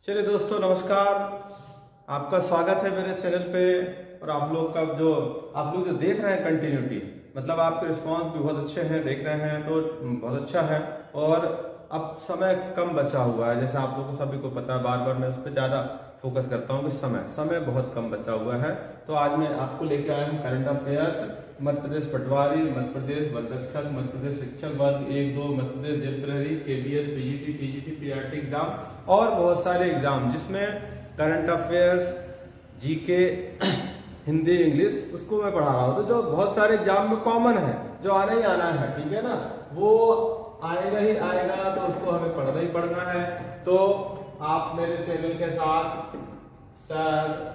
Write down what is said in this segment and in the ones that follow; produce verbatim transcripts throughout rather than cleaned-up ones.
चलिए दोस्तों नमस्कार, आपका स्वागत है मेरे चैनल पे। और आप लोग का जो आप लोग जो देख रहे हैं कंटिन्यूटी, मतलब आपके रिस्पांस भी बहुत अच्छे हैं, देख रहे हैं तो बहुत अच्छा है। और अब समय कम बचा हुआ है, जैसे आप लोगों को सभी को पता है, बार बार मैं उस पर ज्यादा फोकस करता हूँ कि समय समय बहुत कम बचा हुआ है। तो आज मैं आपको लेकर आया हूँ करंट अफेयर्स, मध्य प्रदेश पटवारी, मध्य प्रदेश वनरक्षक, मध्य प्रदेश शिक्षक वर्ग एक दो, मध्य प्रदेश जेल प्रहरी, KBS, PGT, TGT, PRT exam और बहुत सारे एग्जाम जिसमें current affairs, GK, Hindi, English, उसको मैं पढ़ा रहा हूँ। तो जो बहुत सारे एग्जाम में कॉमन है, जो आना ही आना है, ठीक है ना, वो आएगा ही आएगा, तो उसको हमें पढ़ना ही पढ़ना है। तो आप मेरे चैनल के साथ सर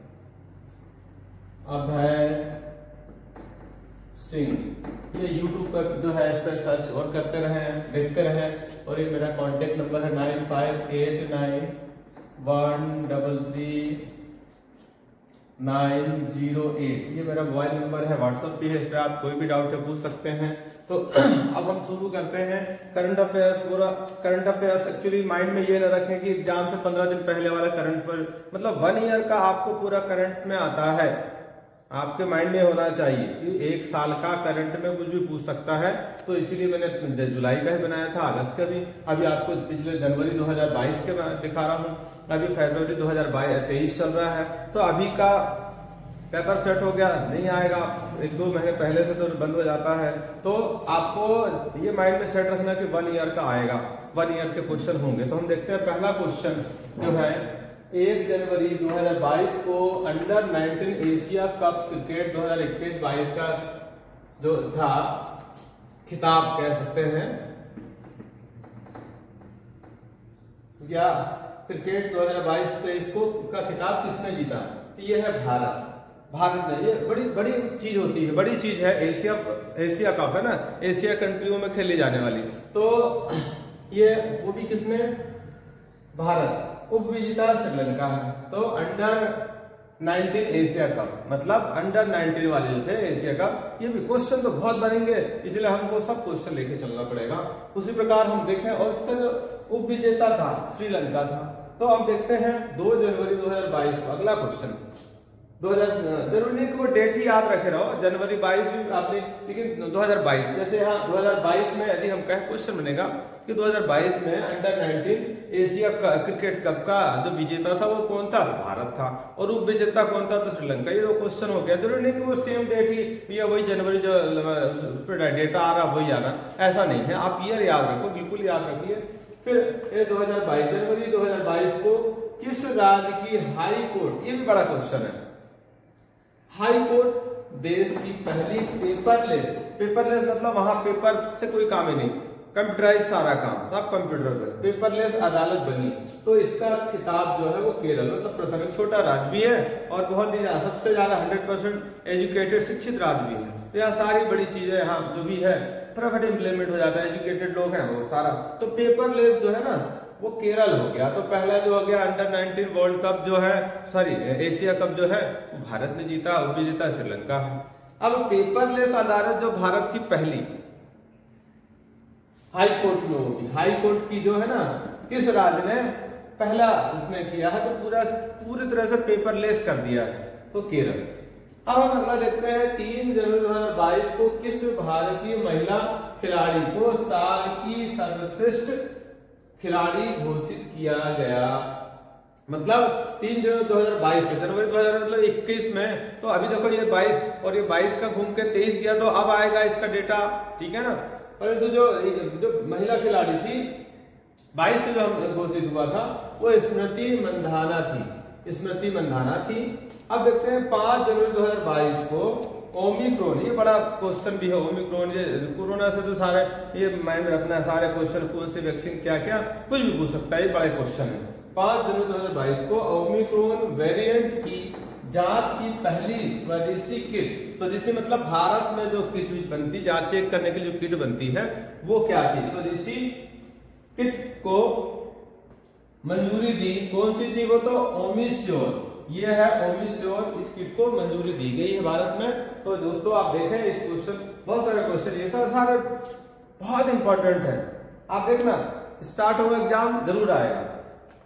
अभय सिंह ये यूट्यूब पर जो है इस पर सर्च और करते रहें, देखते रहें। और ये मेरा कांटेक्ट नंबर है nine five eight nine one double three nine zero eight, ये मेरा मोबाइल नंबर है, व्हाट्सएप भी है, इस पर आप कोई भी डाउट है पूछ सकते हैं। तो अब हम शुरू करते हैं करंट अफेयर्स। पूरा करंट अफेयर्स एक्चुअली माइंड में ये न रखें कि एग्जाम से पंद्रह दिन पहले वाला करंट पर, मतलब वन ईयर का आपको पूरा करंट में आता है। आपके माइंड में होना चाहिए कि एक साल का करंट में कुछ भी पूछ सकता है। तो इसीलिए मैंने जुलाई का ही बनाया था, अगस्त का भी। अभी आपको पिछले जनवरी दो हज़ार बाईस के दिखा रहा हूँ, अभी फरवरी दो हज़ार तेईस चल रहा है। तो अभी का पेपर सेट हो गया, नहीं आएगा, एक दो महीने पहले से तो बंद हो जाता है। तो आपको ये माइंड में सेट रखना कि वन ईयर का आएगा, वन ईयर के क्वेश्चन होंगे। तो हम देखते हैं पहला क्वेश्चन जो है, एक जनवरी दो हज़ार बाईस को under nineteen Asia cup cricket दो हज़ार इक्कीस बाईस का जो था खिताब कह सकते हैं, या क्रिकेट दो हज़ार बाईस तेईस को का खिताब किसने जीता? तो ये है भारत। भारत ने, ये बड़ी बड़ी चीज होती है, बड़ी चीज है। एशिया एशिया कप है ना, एशिया कंट्रियों में खेली जाने वाली। तो ये वो भी किसने? भारत। उप विजेता श्रीलंका है। तो अंडर नाइनटीन एशिया कप, मतलब अंडर नाइनटीन वाले जो थे एशिया कप, ये भी क्वेश्चन तो बहुत बनेंगे, इसलिए हमको सब क्वेश्चन लेके चलना पड़ेगा। उसी प्रकार हम देखें, और इसका जो उप विजेता था श्रीलंका था। तो हम देखते हैं दो जनवरी दो हज़ार बाईस को अगला क्वेश्चन। दो हजार जरूरी नहीं कि वो डेट ही याद रखे रहो, जनवरी बाईस भी आपने, लेकिन दो हज़ार बाईस जैसे यहाँ दो हज़ार बाईस में यदि हम कहें, क्वेश्चन बनेगा कि दो हज़ार बाईस में under nineteen Asia cricket cup का जो विजेता था वो कौन था? भारत था। और उप विजेता कौन था? तो श्रीलंका। ये दो क्वेश्चन हो गया। जरूरी नहीं कि वो सेम डेट ही या वही जनवरी जो उस पर डेटा आ रहा वही आना, ऐसा नहीं है। आप ईयर याद रखो, बिल्कुल याद रखिए। फिर ये दो हज़ार बाईस जनवरी दो हज़ार बाईस को किस राज्य की हाई कोर्ट, ये भी बड़ा क्वेश्चन है, हाई कोर्ट देश की पहली पेपरलेस, पेपरलेस मतलब वहां पेपर से कोई काम ही नहीं, कंप्यूटराइज सारा काम, सब कंप्यूटर पे, पेपरलेस अदालत बनी। तो इसका खिताब जो है वो केरल, मतलब प्रथम, एक छोटा राज्य भी है और बहुत ही सबसे ज्यादा हंड्रेड परसेंट एजुकेटेड शिक्षित राज्य भी है। तो यहाँ सारी बड़ी चीजें यहाँ जो भी है फटाफट इम्प्लीमेंट हो जाता है, एजुकेटेड लोग हैं वो सारा। तो पेपरलेस जो है ना वो केरल हो गया। तो पहला जो हो गया अंडर नाइनटीन वर्ल्ड कप जो है, सॉरी एशिया कप जो है वो भारत ने जीता, उप विजेता श्रीलंका है। अब पेपरलेस अदालत जो भारत की पहली हाई कोर्ट में होगी, हाई कोर्ट की जो है ना, किस राज्य ने पहला उसने किया है, तो पूरा पूरी तरह से पेपरलेस कर दिया है, तो केरल। अब हम अगला देखते हैं, तीन जनवरी दो हज़ार बाईस को किस भारतीय महिला खिलाड़ी को साल की सर्वश्रेष्ठ खिलाड़ी घोषित किया गया? मतलब तीन जनवरी दो हज़ार बाईस में, जनवरी दो हज़ार मतलब इक्कीस में, तो अभी देखो ये बाईस और ये बाईस का घूम के तेईस गया, तो अब आएगा इसका डेटा, ठीक है ना। परंतु जो जो महिला खिलाड़ी थी बाईस के जो हम घोषित हुआ था वो स्मृति मंधाना थी, स्मृति मंधाना थी। अब देखते हैं पांच जनवरी दो हज़ार बाईस को ओमिक्रॉन, ये बड़ा क्वेश्चन भी है, ओमिक्रॉन, ये कोरोना से तो सारे ये माइंड रखना है, सारे क्वेश्चन कौन से वैक्सीन क्या क्या कुछ भी पूछ सकता है, ये बड़े क्वेश्चन है। पांच जनवरी दो हज़ार बाईस को ओमिक्रॉन वेरिएंट की जांच की पहली स्वदेशी किट, स्वदेशी मतलब भारत में जो किट बनती, जांच चेक करने की जो किट बनती है वो क्या थी? स्वदेशी किट को मंजूरी दी, कौन सी थी वो? तो ओमिश्योर, ये है ओमिश्योर, इस किट को मंजूरी दी गई है भारत में। तो दोस्तों आप देखें इस क्वेश्चन, बहुत सारे क्वेश्चन ये सब सारे बहुत इंपॉर्टेंट है, आप देखना स्टार्ट होगा एग्जाम जरूर आएगा।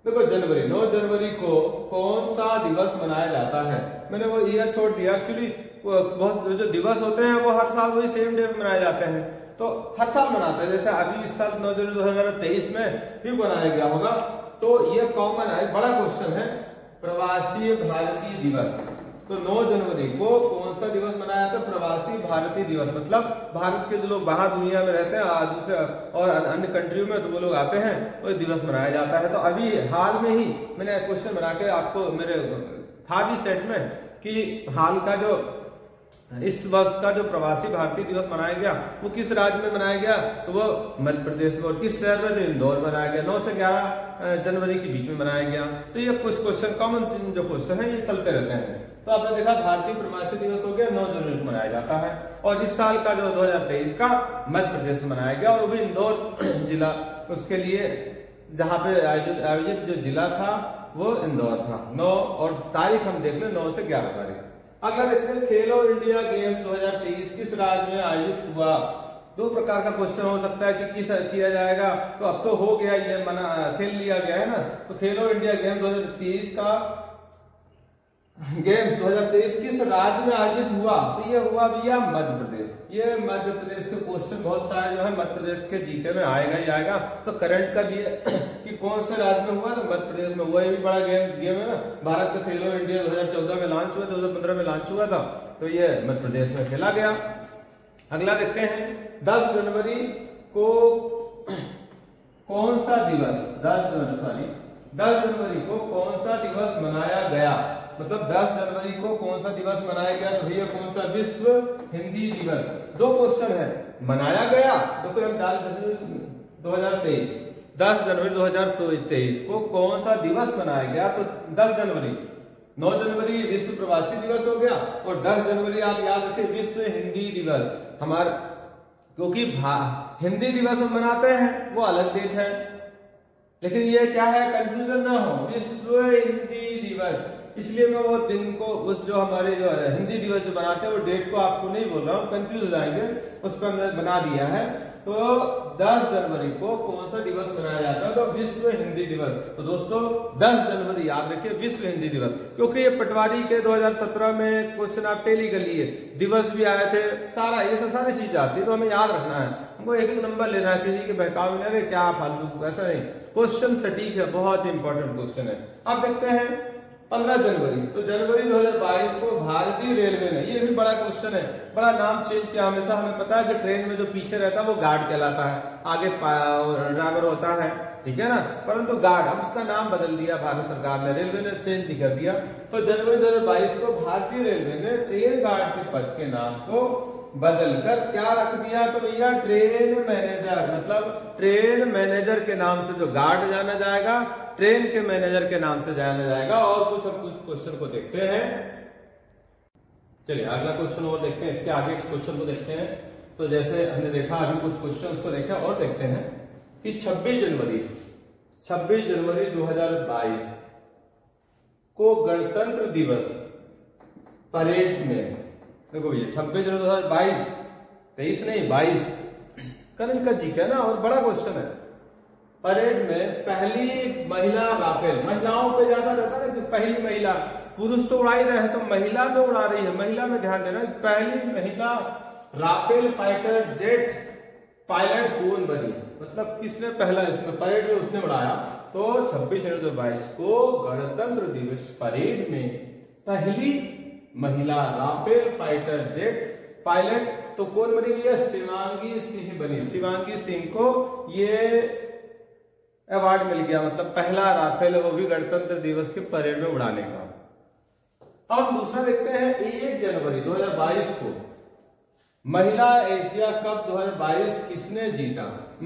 देखो जनवरी, नौ जनवरी को कौन सा दिवस मनाया जाता है? मैंने वो ईयर छोड़ दिया, एक्चुअली बहुत जो दिवस होते हैं वो हर साल वही सेम डे मनाए जाते हैं, तो हर साल मनाते हैं। जैसे अभी इस साल नौ जनवरी दो हजार तेईस में भी बनाया गया होगा, तो ये कॉमन है, बड़ा क्वेश्चन है। प्रवासी भारतीय दिवस, तो नौ जनवरी को कौन सा दिवस मनाया जाता है? प्रवासी भारतीय दिवस, मतलब भारत के जो लोग बाहर दुनिया में रहते हैं दूसरे और अन्य कंट्रियों में, तो वो लोग आते हैं तो ये दिवस मनाया जाता है। तो अभी हाल में ही मैंने क्वेश्चन बना के आपको मेरे था भी सेट में कि हाल का जो इस वर्ष का जो प्रवासी भारतीय दिवस मनाया गया वो किस राज्य में मनाया गया? तो वो मध्य प्रदेश में। और किस शहर में? तो इंदौर में मनाया गया। नौ से ग्यारह जनवरी के बीच में मनाया गया। तो ये कुछ क्वेश्चन कॉमन जो क्वेश्चन है ये चलते रहते हैं। तो आपने देखा भारतीय प्रवासी दिवस हो गया, नौ जनवरी को मनाया जाता है। और इस साल का जो दो हजार तेईस का मध्य प्रदेश में मनाया गया, और वो भी इंदौर जिला, उसके लिए जहाँ पे आयोजित आयोजित जो जिला था वो इंदौर था। नौ और तारीख हम देख लें, नौ से ग्यारह तारीख। अगला देखते हैं खेलो इंडिया गेम्स दो हजार तेईस किस राज्य में आयोजित हुआ? दो प्रकार का क्वेश्चन हो सकता है कि किस किया जाएगा, तो अब तो हो गया, ये मना खेल लिया गया है ना। तो खेलो इंडिया गेम्स दो हजार तेईस का गेम्स दो हजार तेईस किस राज्य में आयोजित हुआ? तो ये हुआ भैया मध्य प्रदेश। ये मध्य प्रदेश के क्वेश्चन बहुत सारे जो है मध्य प्रदेश के जीके में आएगा ही आएगा। तो करंट का भी है कि कौन से राज्य में हुआ? तो मध्य प्रदेश में हुआ। ये भी बड़ा गेम गेम है ना। भारत का खेलो इंडिया दो हजार चौदह में लॉन्च हुआ, दो हजार पंद्रह में लॉन्च हुआ था, तो ये मध्य प्रदेश में खेला गया। अगला देखते हैं दस जनवरी को कौन सा दिवस दस जनवरी सॉरी दस जनवरी को कौन सा दिवस मनाया गया? मतलब दस जनवरी को कौन सा दिवस मनाया गया? तो भैया कौन सा? विश्व हिंदी दिवस। दो क्वेश्चन है, मनाया गया देखो हम डाल दो हजार तेईस दस जनवरी दो हजार तेईस को कौन सा दिवस मनाया गया? तो दस जनवरी, नौ जनवरी विश्व प्रवासी दिवस हो गया, और दस जनवरी आप याद रखें विश्व हिंदी दिवस। हमारा क्योंकि हिंदी दिवस हम मनाते हैं वो अलग डेट है, लेकिन ये क्या है, कंफ्यूजन ना हो, विश्व हिंदी दिवस। इसलिए मैं वो दिन को उस जो हमारे जो हिंदी दिवस जो बनाते हैं वो डेट को आपको नहीं बोल रहा हूँ, कंफ्यूज हो जाएंगे, उस पर हमने बना दिया है। तो दस जनवरी को कौन सा दिवस मनाया जाता है? तो विश्व हिंदी दिवस। तो दोस्तों दस जनवरी याद रखिए, विश्व हिंदी दिवस, क्योंकि ये पटवारी के दो हजार सत्रह में क्वेश्चन आप टेली कर लिए, दिवस भी आए थे, सारा ये सब सारी चीज आती है, तो हमें याद रखना है, हमको एक एक नंबर लेना है, किसी के बहकाव में नहीं, क्या फालतू, ऐसा नहीं। क्वेश्चन सटीक है, बहुत इंपॉर्टेंट क्वेश्चन है। अब देखते हैं पंद्रह जनवरी, तो जनवरी दो हजार बाईस को भारतीय रेलवे ने, ये भी बड़ा क्वेश्चन है, बड़ा नाम चेंज किया। हमेशा हमें पता है कि ट्रेन में जो पीछे रहता है वो गार्ड कहलाता है, आगे ड्राइवर होता है, ठीक है ना, परंतु गार्ड, अब उसका नाम बदल दिया भारत सरकार ने, रेलवे ने चेंज नहीं कर दिया। तो जनवरी दो हजार बाईस को भारतीय रेलवे ने ट्रेन गार्ड के पद के नाम को बदलकर क्या रख दिया? तो भैया ट्रेन मैनेजर, मतलब ट्रेन मैनेजर के नाम से जो गार्ड जाना जाएगा, ट्रेन के मैनेजर के नाम से जाना जाएगा। और कुछ अब कुछ क्वेश्चन को देखते हैं, चलिए अगला क्वेश्चन और देखते हैं, इसके आगे क्वेश्चन को देखते हैं। तो जैसे हमने देखा अभी कुछ क्वेश्चन को देखा और देखते हैं कि छब्बीस जनवरी छब्बीस जनवरी दो हजार बाईस को गणतंत्र दिवस परेड में, देखो भैया छब्बीस जनवरी दो हजार बाईस, तेईस नहीं बाईस, करंट का जी है ना, और बड़ा क्वेश्चन है। परेड में पहली महिला राफेल, महिलाओं पे ज्यादा रहता है कि पहली महिला, पुरुष तो उड़ा ही रहे हैं, तो महिला में उड़ा रही है, महिला में ध्यान देना, पहली महिला राफेल फाइटर जेट पायलट कौन बनी? मतलब किसने पहला इसमें परेड में उसने उड़ाया? तो छब्बीस जनवरी दो हजार बाईस को गणतंत्र दिवस परेड में पहली महिला राफेल फाइटर जेट पायलट तो कौन बनी? है शिवांगी सिंह बनी। शिवांगी सिंह को ये अवार्ड मिल गया, मतलब पहला राफेल वो भी गणतंत्र दिवस के परेड में उड़ाने का। अब हम दूसरा देखते हैं, एक जनवरी दो हजार बाईस को महिला एशिया कप दो हजार बाईस किसने जीता?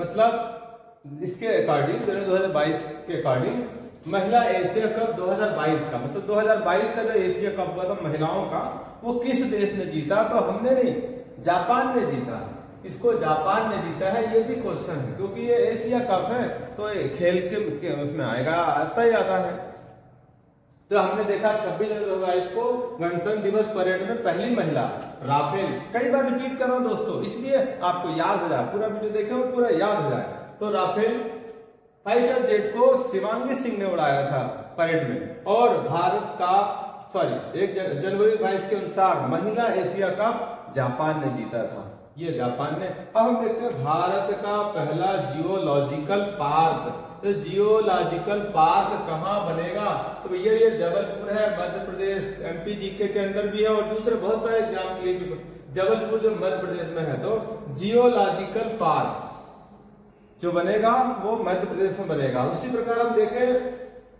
मतलब इसके अकॉर्डिंग दो हजार बाईस के अकॉर्डिंग महिला एशिया कप दो हजार बाईस का, मतलब दो हजार बाईस का जो एशिया कप हुआ था महिलाओं का, वो किस देश ने जीता? तो हमने नहीं, जापान ने जीता। इसको जापान ने जीता है, ये भी क्वेश्चन है, क्योंकि ये एशिया कप है तो खेल के उसमें आएगा, आता ही आता है। तो हमने देखा छब्बीस जनवरी दो हजार बाईस को गणतंत्र दिवस परेड में पहली महिला राफेल, कई बार रिपीट कर रहा हूं दोस्तों, इसलिए आपको याद हो जाए, पूरा वीडियो देखे हो पूरा याद हो जाए। तो राफेल फाइटर जेट को शिवांगी सिंह ने उड़ाया था परेड में। और भारत का सॉरी एक जनवरी बाईस के अनुसार महिला एशिया कप जापान ने जीता था, ये जापान ने। अब हम देखते हैं भारत का पहला जियोलॉजिकल पार्क। तो जियोलॉजिकल पार्क कहाँ बनेगा? तो भैया ये जबलपुर है, मध्य प्रदेश। एमपी जीके के अंदर भी है और दूसरे बहुत सारे एग्जाम के लिए भी जबलपुर जो मध्य प्रदेश में है। तो जियोलॉजिकल पार्क जो बनेगा वो मध्य प्रदेश में बनेगा। उसी प्रकार हम देखें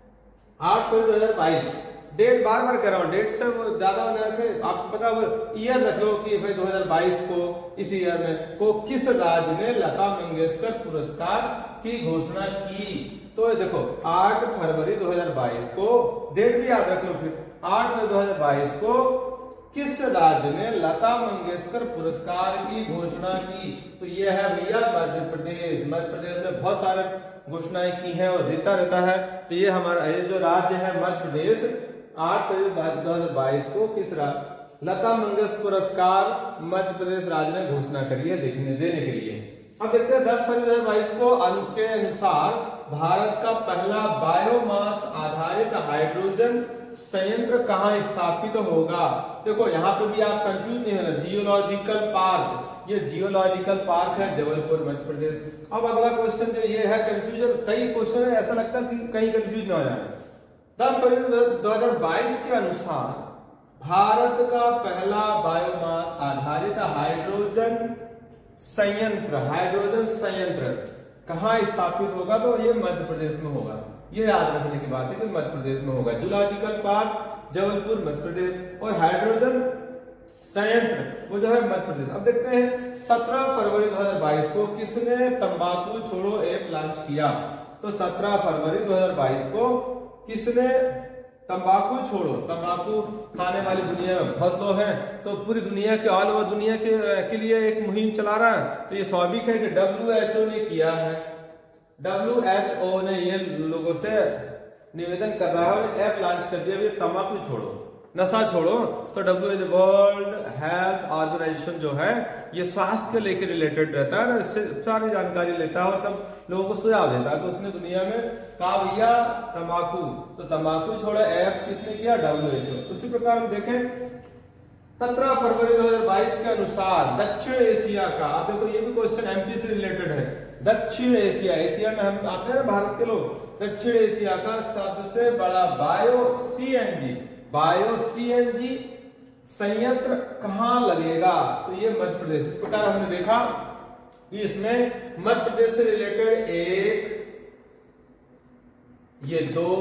आठ फरवरी दो हजार बाईस, डेट बार बार कह रहा हूं, डेट से वो ज्यादा न रखे, आपको पता वो ईयर रख लो कि भाई दो हजार बाईस को, इस ईयर में को किस राज्य ने लता मंगेशकर पुरस्कार की घोषणा की। तो देखो आठ फरवरी दो हजार बाईस को, डेट भी याद रख लो फिर, आठ फरवरी दो हजार बाईस को किस राज्य ने लता मंगेशकर पुरस्कार की घोषणा की? तो ये है भैया मध्य प्रदेश। मध्य प्रदेश में बहुत सारे घोषणाएं की हैं और देता रहता है। तो ये हमारा ये जो राज्य है मध्य प्रदेश, आठ फरवरी दो हजार बाईस को किस राज्य लता मंगेशकर पुरस्कार मध्य प्रदेश राज्य ने घोषणा करी है देखने देने के लिए। अब देखते हैं दस फरवरी दो हजार बाईस को के अनुसार भारत का पहला बायोमास आधारित हाइड्रोजन संयंत्र कहाँ स्थापित तो होगा? देखो यहाँ पे भी आप कंफ्यूज नहीं होना। जियोलॉजिकल पार्क, ये जियोलॉजिकल पार्क है जबलपुर मध्य प्रदेश। अब अगला क्वेश्चन जो ये है, कंफ्यूजन कई क्वेश्चन है, ऐसा लगता है कि कहीं कंफ्यूज ना हो जाए। दस फरवरी दो हजार बाईस के अनुसार भारत का पहला बायोमास आधारित हाइड्रोजन संयंत्र हाइड्रोजन संयंत्र कहाँ स्थापित होगा? तो ये मध्य प्रदेश में होगा। ये याद रखने की बात है कि मध्य प्रदेश में होगा। जियोलॉजिकल पार्क जबलपुर मध्य प्रदेश और हाइड्रोजन संयंत्र वो जो है मध्य प्रदेश। अब देखते हैं सत्रह फरवरी दो हजार बाईस को किसने तंबाकू छोड़ो ऐप लॉन्च किया? तो सत्रह फरवरी दो हजार बाईस को किसने तंबाकू छोड़ो, तंबाकू खाने वाली दुनिया में बहुत लोग हैं, तो पूरी दुनिया के ऑल ओवर दुनिया के, के लिए एक मुहिम चला रहा है। तो ये स्वाभाविक है कि डब्ल्यू एच ओ ने किया है। डब्ल्यू एच ओ ने ये लोगों से निवेदन कर रहा है और ऐप लॉन्च कर दिया, तंबाकू छोड़ो, नशा छोड़ो। तो W H world health organization जो है ये स्वास्थ्य के लेकर रिलेटेड रहता है ना, इससे सारी जानकारी लेता है और सब लोगों को सुझाव देता है। तो उसने दुनिया में कहा भैया तंबाकू, तो तंबाकू छोड़ो ऐप किसने किया? W H O. उसी प्रकार हम देखें सत्रह फरवरी दो हजार बाईस के अनुसार दक्षिण एशिया का, आप देखो ये भी क्वेश्चन एमपी से रिलेटेड है। दक्षिण एशिया, एशिया में हम आते हैं भारत के लोग। दक्षिण एशिया का सबसे बड़ा बायो सीएनजी बायो सीएनजी संयंत्र कहाँ लगेगा? तो ये मध्य प्रदेश। इस प्रकार हमने देखा कि इसमें मध्य प्रदेश से रिलेटेड एक, ये दो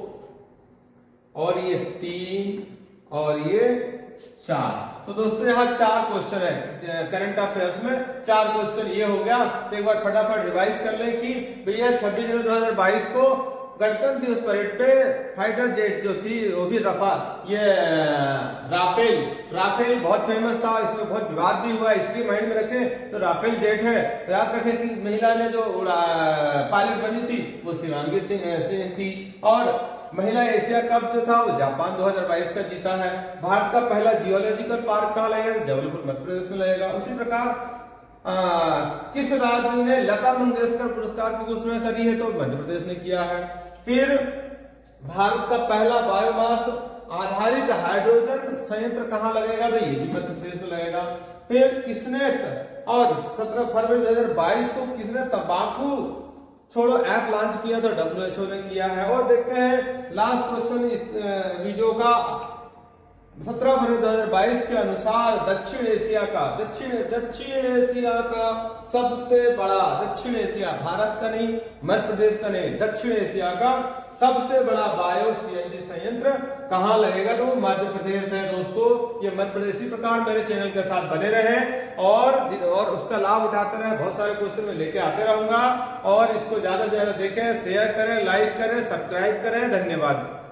और ये तीन और ये चार। तो दोस्तों यहाँ चार क्वेश्चन है करंट अफेयर्स में, चार क्वेश्चन ये हो गया। तो एक बार फटाफट रिवाइज कर ले कि भैया छब्बीस जनवरी दो हजार बाईस को गणतंत्र दिवस परेड पे फाइटर जेट जो थी वो भी रफा ये राफेल राफेल बहुत फेमस था, इसमें बहुत विवाद भी हुआ, इसलिए माइंड में रखें। तो राफेल जेट है तो याद रखें कि महिला ने जो पायलट बनी थी वो शिवांगी सिंह थी। और महिला एशिया कप जो था वो जापान दो हजार बाईस का जीता है। भारत का पहला जियोलॉजिकल पार्क कहाँ लगेगा? जबलपुर मध्य प्रदेश में लगेगा। उसी प्रकार आ, किस राज्य ने लता मंगेशकर पुरस्कार की घोषणा करी है? तो मध्य प्रदेश ने किया है। फिर भारत का पहला बायोमास आधारित हाइड्रोजन संयंत्र कहाँ लगेगा? तो ये भी मध्य प्रदेश में लगेगा। फिर किसने और सत्रह फरवरी दो हजार बाईस को किसने तंबाकू छोड़ो ऐप लॉन्च किया? तो डब्ल्यू एच ओ ने किया है। और देखते हैं लास्ट क्वेश्चन इस वीडियो का, सत्रह फरवरी दो हजार बाईस के अनुसार दक्षिण एशिया का दक्षिण दक्षिण एशिया का सबसे बड़ा, दक्षिण एशिया भारत का नहीं, मध्य प्रदेश का नहीं, दक्षिण एशिया का सबसे बड़ा बायो सीएनजी संयंत्र कहाँ लगेगा? तो मध्य प्रदेश है दोस्तों। ये मध्य प्रदेश। इसी प्रकार मेरे चैनल के साथ बने रहें और और उसका लाभ उठाते रहें। बहुत सारे क्वेश्चन में लेके आते रहूंगा और इसको ज्यादा से ज्यादा देखें, शेयर करें, लाइक करें, सब्सक्राइब करें। धन्यवाद।